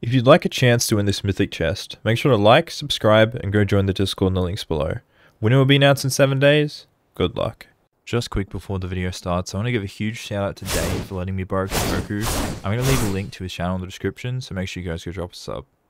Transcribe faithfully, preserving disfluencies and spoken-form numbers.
If you'd like a chance to win this mythic chest, make sure to like, subscribe, and go join the Discord in the links below. Winner will be announced in seven days. Good luck. Just quick before the video starts, I want to give a huge shout out to Dave for letting me borrow Kikoku. I'm going to leave a link to his channel in the description, so make sure you guys go drop a sub.